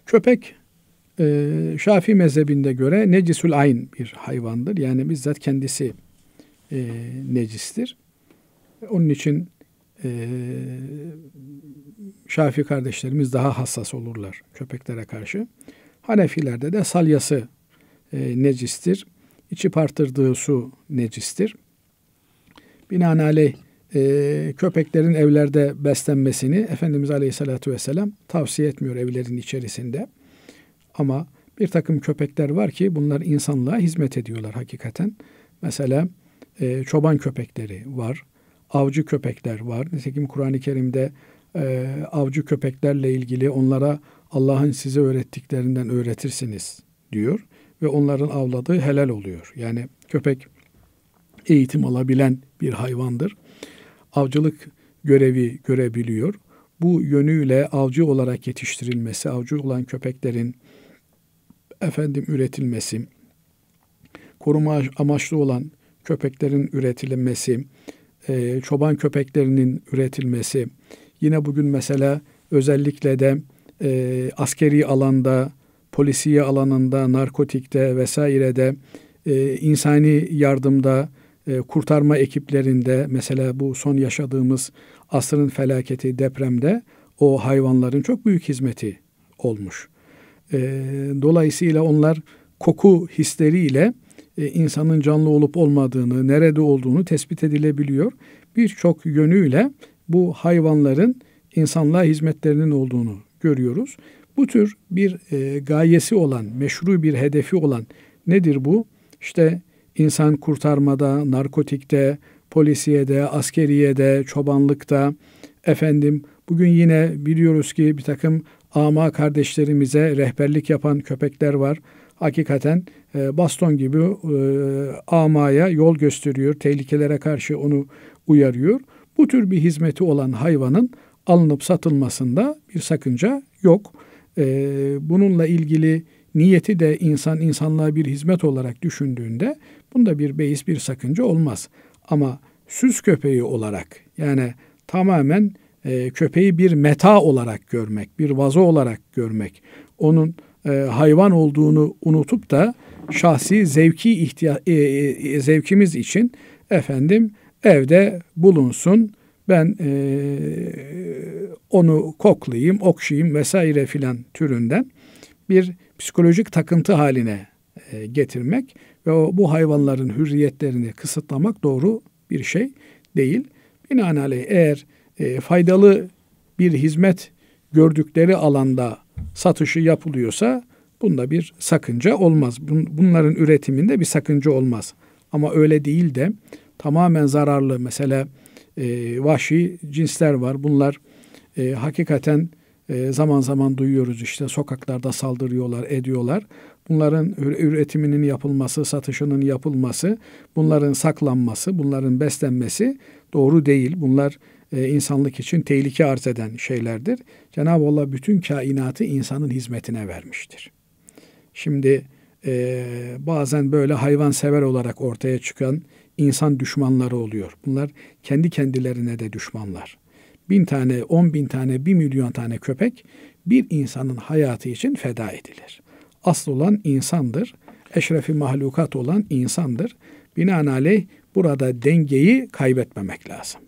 Köpek Şafii mezhebinde göre necisül ayn bir hayvandır. Yani bizzat kendisi necistir. Onun için Şafii kardeşlerimiz daha hassas olurlar köpeklere karşı. Hanefilerde de salyası necistir. İçip artırdığı su necistir. Binaenaleyh köpeklerin evlerde beslenmesini Efendimiz Aleyhisselatü Vesselam tavsiye etmiyor evlerin içerisinde. Ama bir takım köpekler var ki bunlar insanlığa hizmet ediyorlar hakikaten. Mesela çoban köpekleri var, avcı köpekler var. Nitekim Kur'an-ı Kerim'de avcı köpeklerle ilgili onlara Allah'ın size öğrettiklerinden öğretirsiniz diyor. Ve onların avladığı helal oluyor. Yani köpek eğitim alabilen bir hayvandır. Avcılık görevi görebiliyor. Bu yönüyle avcı olarak yetiştirilmesi, avcı olan köpeklerin üretilmesi, koruma amaçlı olan köpeklerin üretilmesi, çoban köpeklerinin üretilmesi, yine bugün mesela özellikle de askeri alanda, polisiye alanında, narkotikte vesairede, insani yardımda, kurtarma ekiplerinde, mesela bu son yaşadığımız asrın felaketi depremde o hayvanların çok büyük hizmeti olmuş. Dolayısıyla onlar koku hisleriyle insanın canlı olup olmadığını, nerede olduğunu tespit edilebiliyor. Birçok yönüyle bu hayvanların insanlığa hizmetlerinin olduğunu görüyoruz. Bu tür bir gayesi olan, meşru bir hedefi olan nedir bu? İşte insan kurtarmada, narkotikte, polisiyede, askeriyede, çobanlıkta, bugün yine biliyoruz ki bir takım ama kardeşlerimize rehberlik yapan köpekler var. Hakikaten baston gibi amaya yol gösteriyor, tehlikelere karşı onu uyarıyor. Bu tür bir hizmeti olan hayvanın alınıp satılmasında bir sakınca yok. Bununla ilgili niyeti de insanlığa bir hizmet olarak düşündüğünde bunda bir beis, bir sakınca olmaz. Ama süs köpeği olarak, yani tamamen köpeği bir meta olarak görmek, bir vazo olarak görmek, onun hayvan olduğunu unutup da şahsi zevkimiz için evde bulunsun, ben onu koklayayım, okşayayım vesaire filan türünden bir psikolojik takıntı haline getirmek ve bu hayvanların hürriyetlerini kısıtlamak doğru bir şey değil. Binaenaleyh eğer faydalı bir hizmet gördükleri alanda satışı yapılıyorsa bunda bir sakınca olmaz. Bunların üretiminde bir sakınca olmaz. Ama öyle değil de tamamen zararlı, mesela vahşi cinsler var. Bunlar hakikaten zaman zaman duyuyoruz, işte sokaklarda saldırıyorlar, ediyorlar. Bunların üretiminin yapılması, satışının yapılması, bunların saklanması, bunların beslenmesi doğru değil. Bunlar insanlık için tehlike arz eden şeylerdir. Cenab-ı Allah bütün kainatı insanın hizmetine vermiştir. Şimdi bazen böyle hayvansever olarak ortaya çıkan insan düşmanları oluyor. Bunlar kendi kendilerine de düşmanlar. 1000 tane, 10.000 tane, 1 milyon tane köpek bir insanın hayatı için feda edilir. Asıl olan insandır. Eşrefi mahlukat olan insandır. Binaenaleyh burada dengeyi kaybetmemek lazım.